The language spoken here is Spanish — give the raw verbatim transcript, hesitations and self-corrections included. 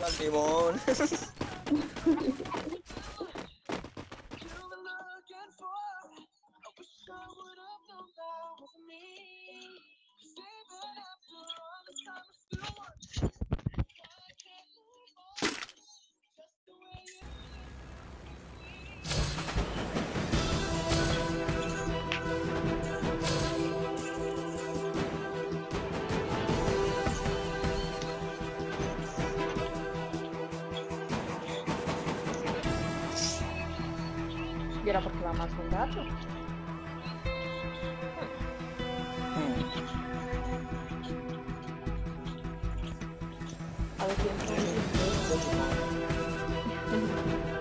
Timón. Y era porque va más con gato. A ver quién